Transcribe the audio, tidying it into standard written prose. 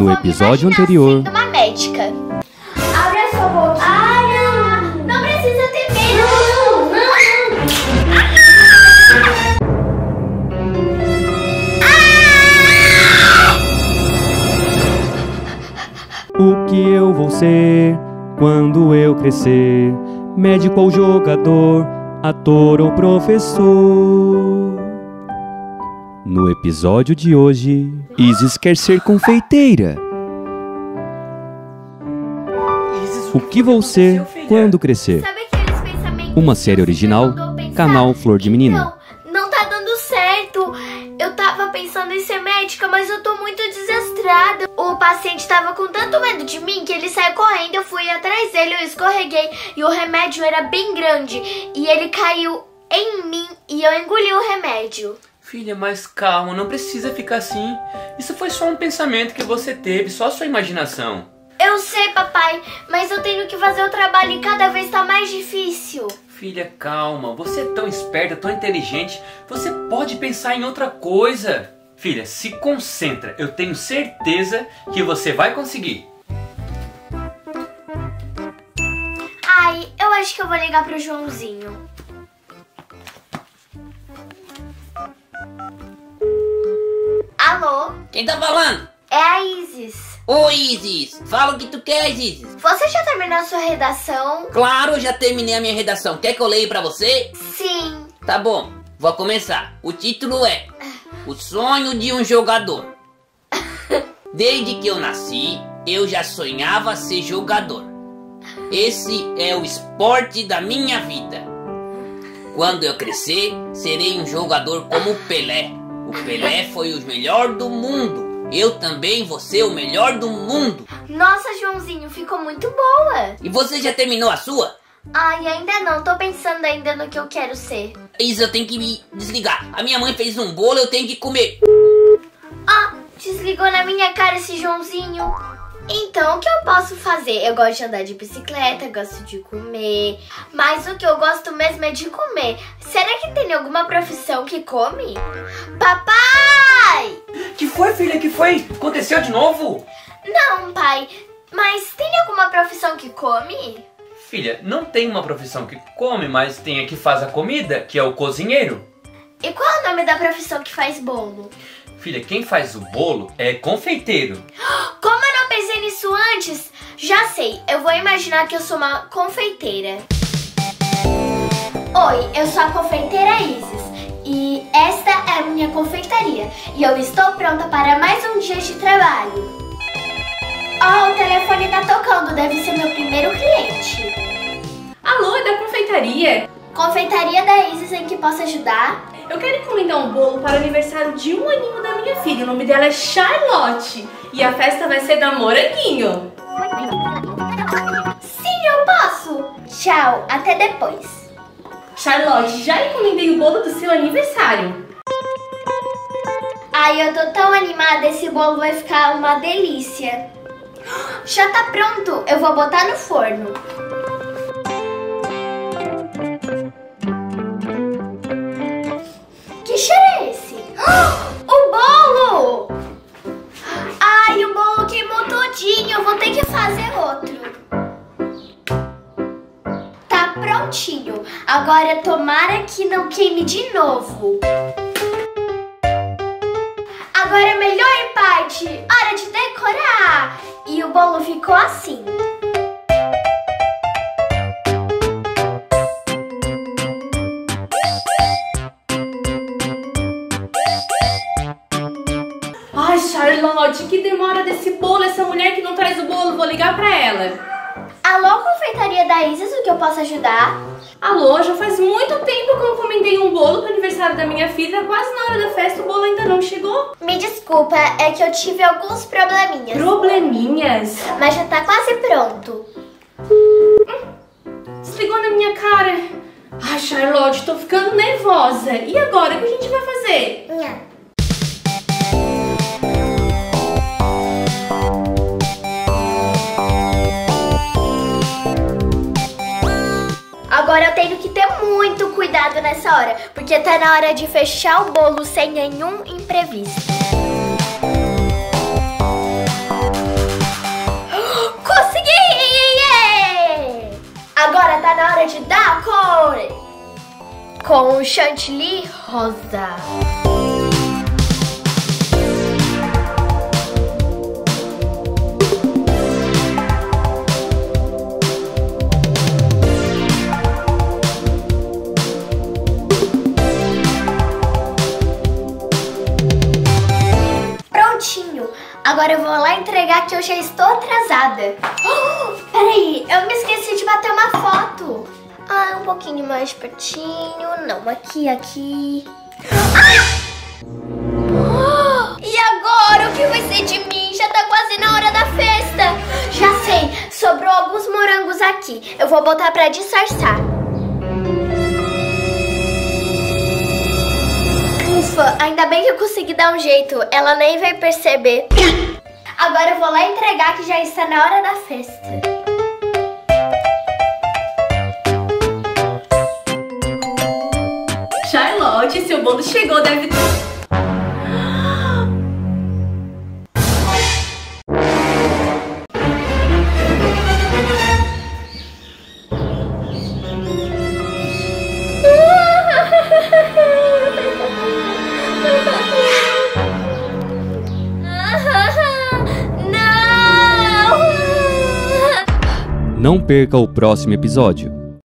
No episódio anterior, uma médica. Abre a sua boca. Ai, não precisa ter medo. o que eu vou ser quando eu crescer? Médico ou jogador, ator ou professor? No episódio de hoje, Isis quer ser confeiteira. O que vou ser quando crescer? Sabe aqueles pensamentos? Uma série original, canal Flor de Menina. Não tá dando certo. Eu tava pensando em ser médica, mas eu tô muito desastrada. O paciente tava com tanto medo de mim que ele saiu correndo, eu fui atrás dele, eu escorreguei e o remédio era bem grande. E ele caiu em mim e eu engoli o remédio. Filha, mas calma, não precisa ficar assim. Isso foi só um pensamento que você teve, só a sua imaginação. Eu sei, papai, mas eu tenho que fazer o trabalho e cada vez tá mais difícil. Filha, calma, você é tão esperta, tão inteligente, você pode pensar em outra coisa. Filha, se concentra, eu tenho certeza que você vai conseguir. Ai, eu acho que eu vou ligar pro Joãozinho. Alô? Quem tá falando? É a Isis. Ô Isis, fala o que tu quer, Isis. Você já terminou a sua redação? Claro, já terminei a minha redação. Quer que eu leia pra você? Sim. Tá bom, vou começar. O título é O Sonho de um Jogador. Desde que eu nasci, eu já sonhava ser jogador. Esse é o esporte da minha vida. Quando eu crescer, serei um jogador como o Pelé. O Pelé foi o melhor do mundo. Eu também vou ser o melhor do mundo. Nossa, Joãozinho, ficou muito boa. E você já terminou a sua? Ai, ainda não. Tô pensando ainda no que eu quero ser. Isso, eu tenho que me desligar. A minha mãe fez um bolo, eu tenho que comer. Ah, desligou na minha cara esse Joãozinho. Então, o que eu posso fazer? Eu gosto de andar de bicicleta, gosto de comer. Mas o que eu gosto mesmo é de comer. Será que tem alguma profissão que come? Papai! Que foi, filha? Que foi? Aconteceu de novo? Não, pai. Mas tem alguma profissão que come? Filha, não tem uma profissão que come, mas tem a que faz a comida, que é o cozinheiro. E qual é o nome da profissão que faz bolo? Filha, quem faz o bolo é confeiteiro. Como eu não pensei nisso antes? Já sei, eu vou imaginar que eu sou uma confeiteira. Oi, eu sou a confeiteira Isis e esta é a minha confeitaria. E eu estou pronta para mais um dia de trabalho. Oh, o telefone tá tocando, deve ser meu primeiro cliente. Alô, é da confeitaria? Confeitaria da Isis, em que posso ajudar? Eu quero encomendar um bolo para o aniversário de um aninho da minha filha. O nome dela é Charlotte. E a festa vai ser da Moranguinho. Sim, eu posso. Tchau, até depois. Charlotte, já encomendei o bolo do seu aniversário. Ai, eu tô tão animada, esse bolo vai ficar uma delícia. Já tá pronto, eu vou botar no forno. Que cheiro é esse? O bolo! Ai, o bolo queimou todinho, eu vou ter que fazer outro. Tá prontinho, agora tomara que não queime de novo. Agora a melhor parte, hora de decorar! E o bolo ficou assim. Ai, Charlotte, que demora desse bolo. Essa mulher que não traz o bolo, vou ligar pra ela. Alô, confeitaria da Isis, o que eu posso ajudar? Alô, já faz muito tempo que eu encomendei um bolo pro aniversário da minha filha. Quase na hora da festa o bolo ainda não chegou. Me desculpa, é que eu tive alguns probleminhas. Probleminhas? Mas já tá quase pronto. Desligou na minha cara. Ai, Charlotte, tô ficando nervosa. E agora, o que a gente vai fazer? Nha. Agora eu tenho que ter muito cuidado nessa hora, porque tá na hora de fechar o bolo sem nenhum imprevisto. com chantilly rosa. Prontinho. Agora eu vou lá entregar que eu já estou atrasada. Peraí, eu me esqueci de bater uma foto. Ah, um pouquinho mais pertinho. Não, aqui. E agora, o que vai ser de mim? Já tá quase na hora da festa. Já sei, sobrou alguns morangos aqui. Eu vou botar pra disfarçar. Ufa, ainda bem que eu consegui dar um jeito. Ela nem vai perceber. Agora eu vou lá entregar que já está na hora da festa. Charlotte, seu bolo chegou, deve... Não perca o próximo episódio.